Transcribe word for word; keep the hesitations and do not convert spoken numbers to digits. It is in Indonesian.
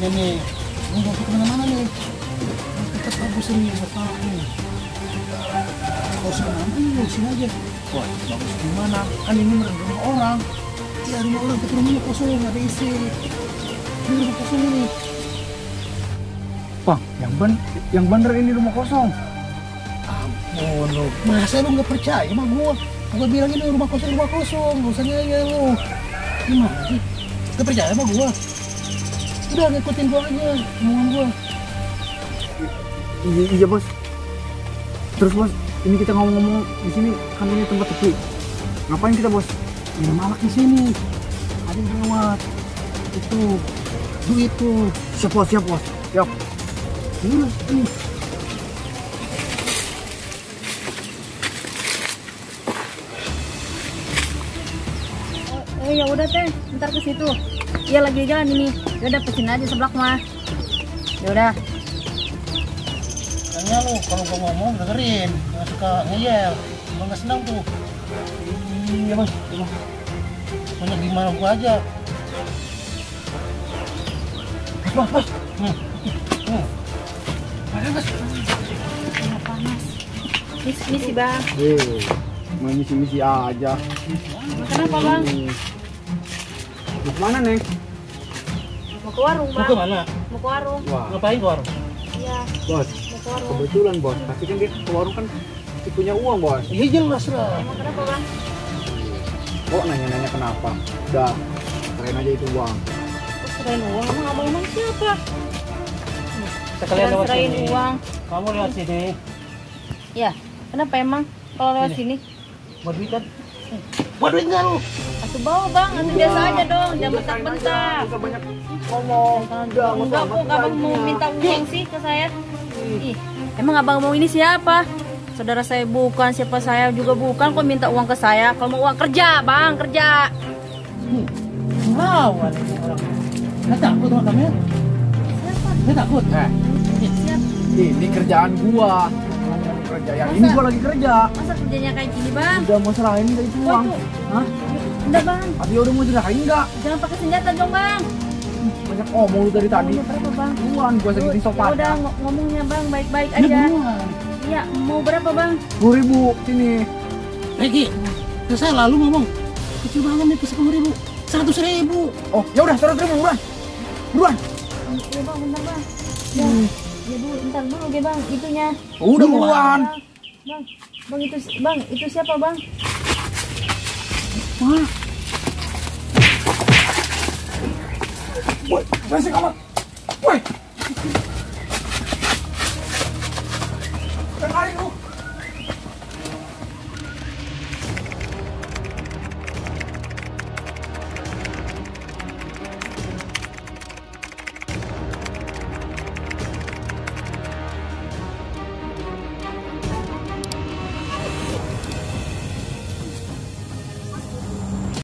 aja nih. Mau bawa kemana-mana nih. Tetap bagus ini bapak nih. Kalau sekarang ini lurusin aja. Wah, bagus gimana? Kan ini rumah orang. Ya rumah orang, tapi rumahnya kosong, nggak ada isi. Ini rumah kosong ini. Bang, yang ben, yang bener ini rumah kosong. Ampun lu, masa lu nggak percaya sama gua? Gua bilang ini rumah kosong, rumah kosong, nggak usah ngeyel lu. Gimana sih? Nggak percaya sama gua? Udah ngikutin gua aja, omongan gua. Iya, iya bos. Terus bos, ini kita ngomong-ngomong di sini kan ini tempat sepi. Ngapain kita bos? Ini malak di sini. Ada yang lewat. Itu duit tuh. Siap bos, siap bos, siap. Ini, ini. Eh ya udah teh, ntar ke situ. Iya lagi jalan ini. Ya udah pesin aja sebelah mah. Ya udah. Tanya lu kalau gua ngomong dengerin, nggak suka ngeyel. Gua nggak senang tuh. Iya bos, iya. Banyak di mana gua aja. Bos, bos. Hmm. Hmm. Ada bos. Panas panas. Misi misi bang. Eh, main misi-misi aja. Makan apa bang? Mau kemana neng? Mau ke warung Mau bang. ke mana? Mau ke warung. Wah, Ngapain ke warung? Iya. bos. Mau ke warung. Kebetulan bos, tapi kan dia ke warung kan masih punya uang bos. Iya jelas lah. Emang kenapa bang? Kok nanya-nanya kenapa? Udah, serain aja itu uang. Kok serain uang? Emang abang emang siapa? Sekalian lewat serain sini. uang. Kamu lewat sini. Ya. Kenapa emang? Kalau lewat sini? Buat duit kan? Buat duit nggak lu? Atuh bawa bang, atuh biasa aja dong, jangan bentak-bentak. Udah banyak ngomong. Udah, Enggak kok, abang mau minta uang sih ke saya. Ih, emang abang mau ini siapa? Saudara saya bukan, siapa saya juga bukan, kok minta uang ke saya? Kalau mau uang kerja, bang, kerja. Lawan ini orang. Nggak takut sama kamu ya? Siapa? Nggak takut? Eh, Siapa? ini kerjaan gua. Kerja yang ini gua lagi kerja. Masa kerjanya kayak gini, bang? Udah mau serahin dari itu uang. Waduh. Hah? Udah, bang. Tapi udah mau serahin enggak? Jangan pakai senjata dong, bang. Banyak ngomong lu dari tadi. Mau berapa, bang? Buruan gua segini sopan. Udah ng- ngomongnya, bang, baik-baik Ini aja. buruan. Iya, mau berapa, bang? sepuluh ribu sini. Reki, ke saya lalu ngomong. Kecil banget nih, sepuluh ribu. Seratus ribu. Oh, ya udah seratus ribu buruan. Buruan. Iya, bang, bentar, bang. Ya, ya dulu, bentar dulu, oke, bang, itunya. Udah buruan. Bang, bang itu, bang itu siapa, bang? Wah. Woi, masih kamu. Woi.